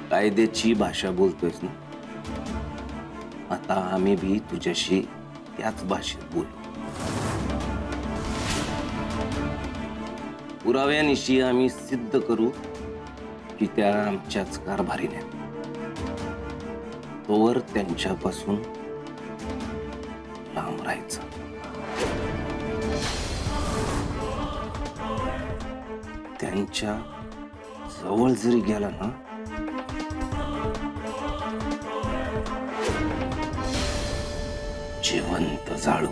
कायद्याची भाषा बोलतोयस ना, आता आम्ही भी तुझ्याशी त्याच भाषेत बोलू. पुराव्यानिशी आम्ही सिद्ध करू की त्या आमच्याच कारभारीने. तोवर त्यांच्यापासून लांब राहायचं. त्यांच्या जवळ जरी गेला ना, जिवंत जाळू.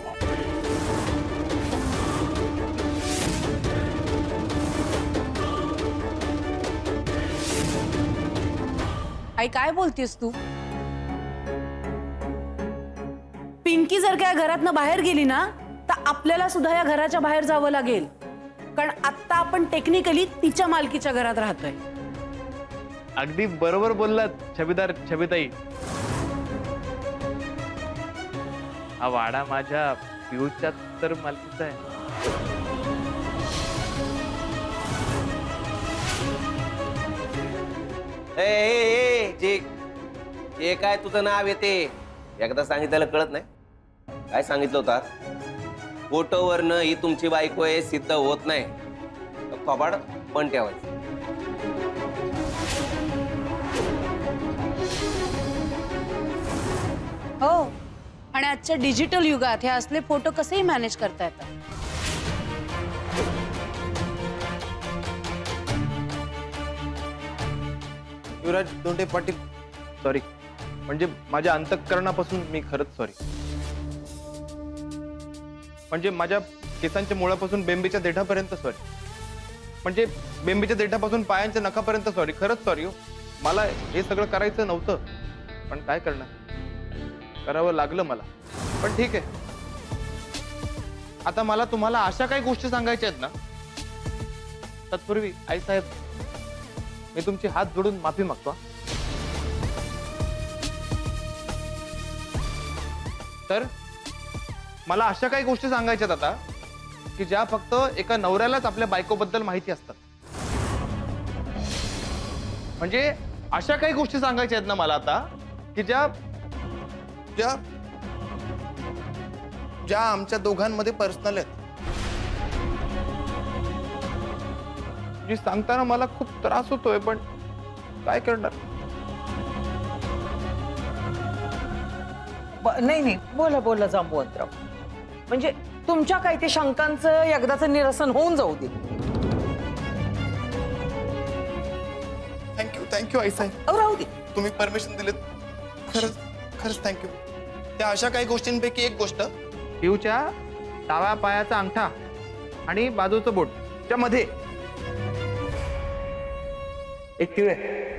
आई काय बोलतेस तू? पिंकी जर काय घरातनं बाहेर गेली ना, तर आपल्याला सुद्धा या घराच्या बाहेर जावं लागेल. कारण आता आपण टेक्निकली तिच्या मालकीच्या घरात राहतोय. अगदी बरोबर बोललात छबीदार छबीताई. हा वाडा माझ्या पिऊच्या तर मालकीचा आहे. जे काय तुझं नाव येते एकदा सांगितलेलं कळत नाही. काय सांगितलं होता? फोटोवरनं ही तुमची बायको आहे सिद्ध होत नाही, कबाड पण ठेवायचं. हो, आणि आजच्या डिजिटल युगात हे असले फोटो कसेही मॅनेज करता येतात. युवराज दोंडे पाटील सॉरी, म्हणजे माझ्या अंतःकरणापासून मी खरंच सॉरी. म्हणजे माझ्या केसांच्या मुळापासून बेंबीच्या देठापर्यंत सॉरी. म्हणजे बेंबीच्या देठापासून पायांच्या नखापर्यंत सॉरी. खरंच सॉरी हो. मला हे सगळं करायचं नव्हतं, पण काय करणार, करावं लागलं मला. पण ठीक आहे. आता मला तुम्हाला अशा काही गोष्टी सांगायच्या आहेत ना, तत्पूर्वी आई साहेब मी तुमचे हात जोडून माफी मागतो. तर मला अशा काही गोष्टी सांगायच्यात आता की ज्या फक्त एका नवऱ्यालाच आपल्या बायकोबद्दल माहिती असतात. म्हणजे अशा काही गोष्टी सांगायच्या आहेत ना मला आता की ज्या ज्या ज्या आमच्या दोघांमध्ये पर्सनल आहेत. जी सांगताना मला खूप त्रास होतोय, पण काय करणार. नाही नाही, बोला बोला जांबुवंतराव. म्हणजे तुमच्या काही ते शंकांचं एकदाचं निरसन होऊन जाऊ दे. थँक्यू आई साहेब. राहू दे. तुम्ही परमिशन दिलेत, खरंच खरंच थँक्यू. त्या अशा काही गोष्टींपैकी एक गोष्ट, पिऊच्या डाव्या पायाचा अंगठा आणि बाजूचं बोट च्या मध्ये एक तिळ आहे.